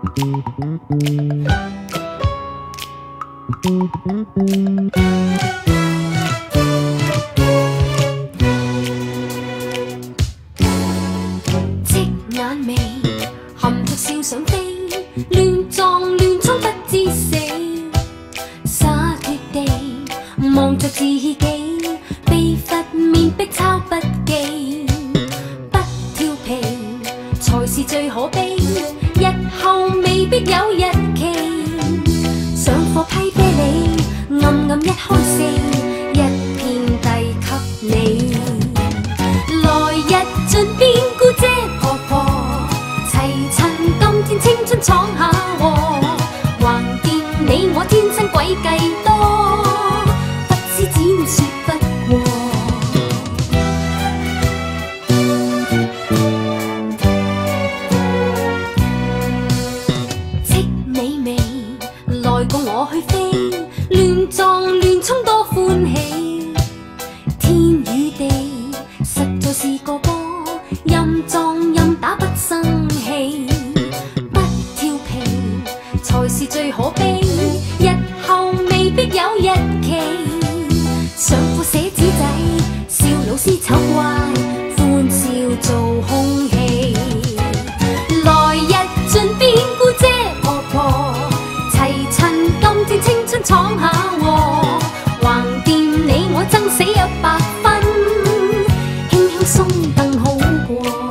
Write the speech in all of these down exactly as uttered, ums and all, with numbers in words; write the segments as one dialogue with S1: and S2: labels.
S1: 戚眼眉含着笑想飛，亂撞亂衝不知死，灑脱地望着自己，被罰面壁抄筆記，不調皮才是最可悲，日後未必有日期。上課批啤你，暗暗一開四，一片遞給你。來日盡變姑姐婆婆，齊襯今天青春闖下禍，橫掂你我天生詭計多，不施展說不過。戚美眉來共我去飛，亂撞亂衝多歡喜，天與地實在是個波，任撞任打不生氣，不調皮才是最可悲，日後未必有日期。上課寫紙仔，笑老師醜怪，歡笑做空氣。來日盡變姑姐婆婆，齊襯今天青春闖下禍，橫掂你我爭死一百分，輕輕鬆更好過。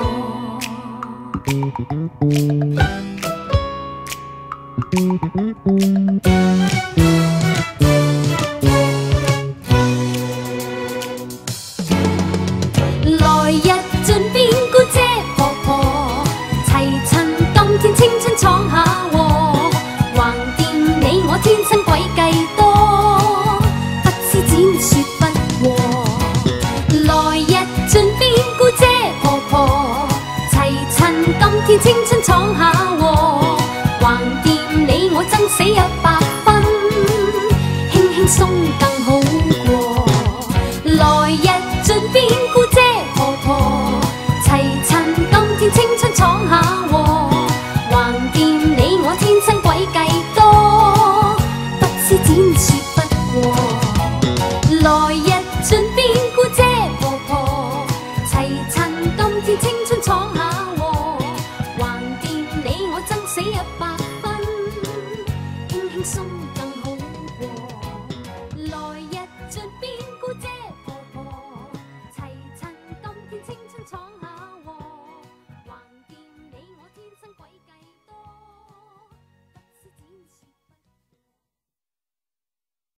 S1: 來日盡變姑姐婆婆，齊襯今天青春闖下禍，橫掂你我天生詭計多，不施展說不過。來日盡變姑姐婆婆，齊襯今天青春闖下禍，橫掂你我爭死一百分，輕輕鬆更好過。來日盡變姑姐婆婆，齊襯今天青春闖下禍，橫掂你我天生詭計多，不施展說不過。來日盡變姑姐婆婆，齊襯今天青春闖下。